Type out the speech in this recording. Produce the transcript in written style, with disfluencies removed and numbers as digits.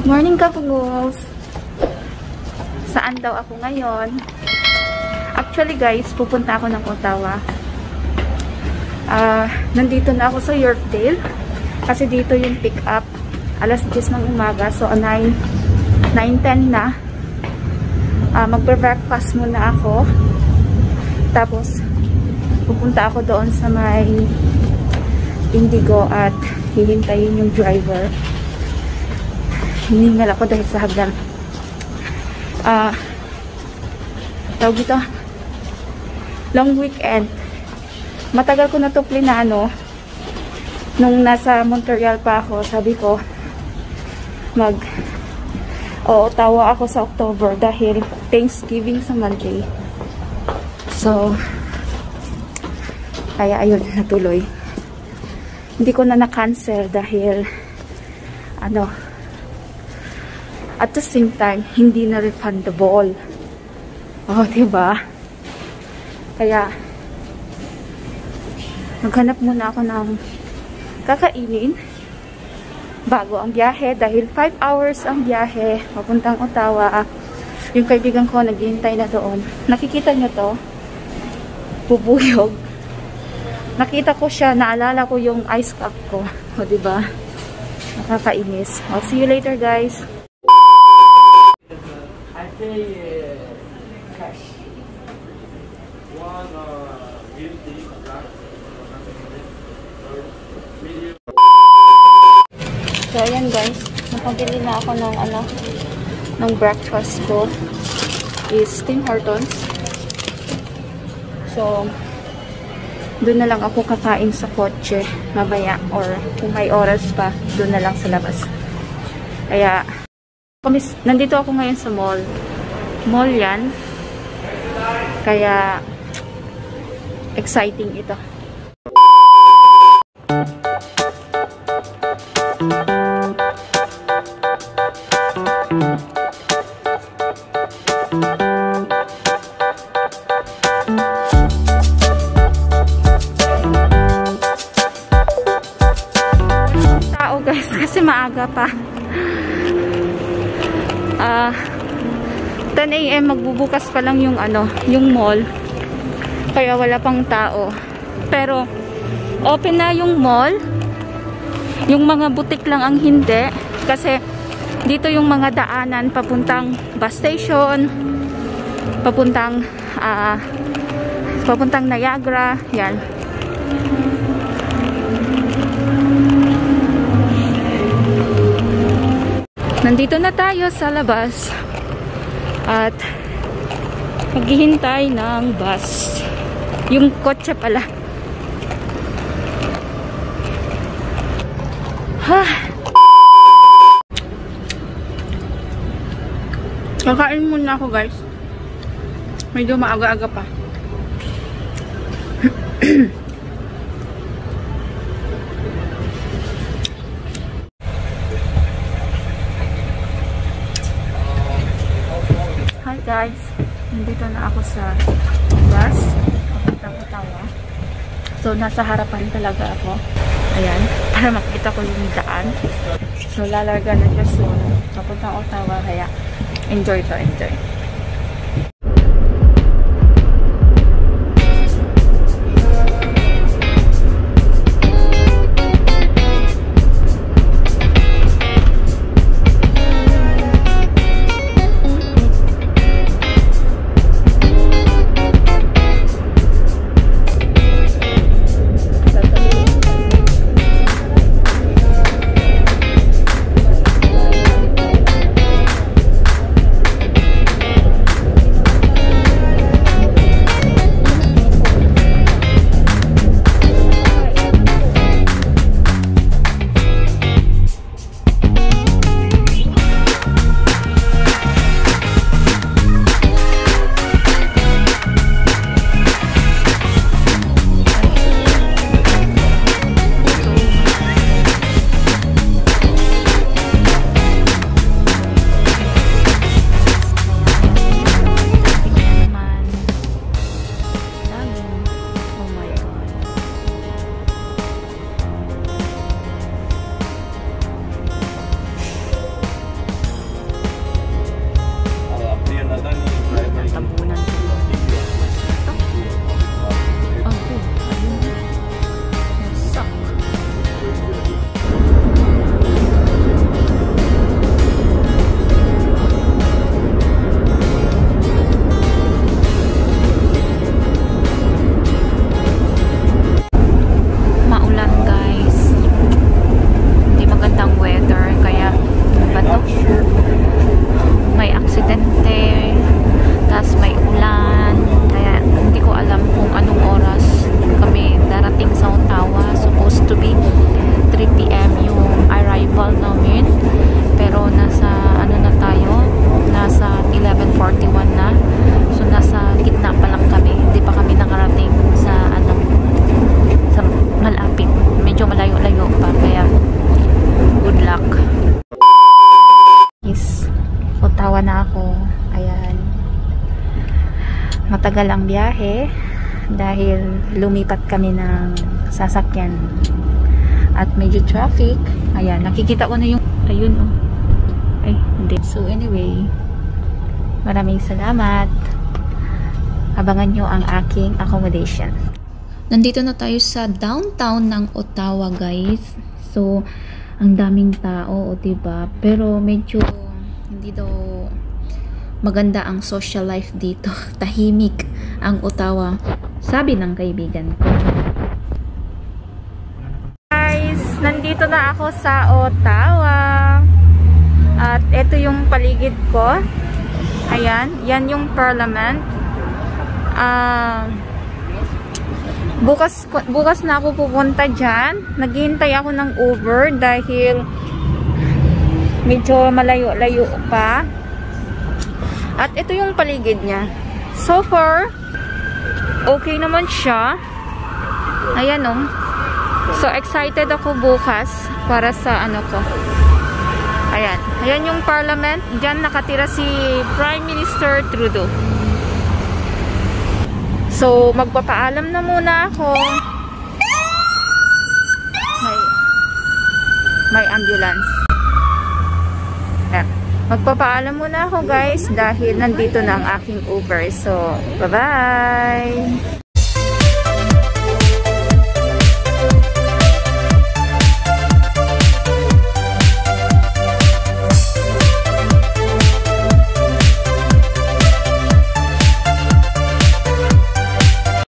Morning Kapugols! Saan daw ako ngayon? Actually guys, pupunta ako ng Ottawa. Nandito na ako sa Yorkdale. Kasi dito yung pick up. Alas 10 ng umaga. So 9:10 na. Magbe-breakfast muna ako. Tapos, pupunta ako doon sa may Indigo at hihintayin yung driver. Hiningal ako dahil sa hagdan. Tawag ito, long weekend. Matagal ko na ito plinano. Nung nasa Montreal pa ako, sabi ko Ottawa ako sa October dahil Thanksgiving sa Monday. So kaya ayun, natuloy. Hindi ko na na-cancel dahil at the same time, hindi na refundable. Oh, diba? Kaya, maghanap muna ako ng kakainin bago ang biyahe. Dahil 5 hours ang biyahe, papuntang Ottawa. Yung kaibigan ko, naghihintay na doon. Nakikita nyo to? Bubuyog. Nakita ko siya, naalala ko yung ice cup ko. O, diba? Nakakainis. I'll see you later, guys. Cash. One guilty black. So ayan guys, napabili na ako ng breakfast ko is Tim Hortons. So doon na lang ako kakain sa kotse mamaya, or kung may oras pa doon na lang sa labas. Kaya nandito ako ngayon sa mall yan, kaya exciting ito. Tao guys, kasi maaga pa. 10 AM magbubukas pa lang yung mall. Kaya wala pang tao. Pero open na yung mall. Yung mga butik lang ang hindi. Kasi dito yung mga daanan papuntang bus station, papuntang Niagara. Yan. Nandito na tayo sa labas. At maghihintay ng bus. Yung kotse pala. Kakain muna ako guys. Medyo maaga-aga pa. Hi guys, nandito na ako sa bus papuntang Ottawa. So nasa harapan talaga ako. Ayan, para makita ko yung daan. So lalarga na siya soon papuntang Ottawa, kaya enjoy to, enjoy. matagal ang biyahe dahil lumipat kami ng sasakyan at medyo traffic. Ayan, nakikita ko na yung ayun oh. Ay, hindi. So anyway, maraming salamat. Abangan nyo ang aking accommodation. Nandito na tayo sa downtown ng Ottawa, guys. So ang daming tao, o diba? Pero medyo hindi daw maganda ang social life dito. Tahimik ang Ottawa, sabi ng kaibigan ko. Guys, nandito na ako sa Ottawa. At ito yung paligid ko. Ayan, yan yung Parliament. Bukas na ako pupunta dyan. Naghihintay ako ng Uber dahil medyo malayo-layo pa. At ito yung paligid niya. So far, okay naman siya. Ayan oh. So excited ako bukas para sa ano ko. Ayan. Ayan yung Parliament. Diyan nakatira si Prime Minister Trudeau. So, magpapaalam na muna ako. May ambulance. Ayan. Magpapaalam muna ako guys dahil nandito na ang aking Uber. So, bye-bye!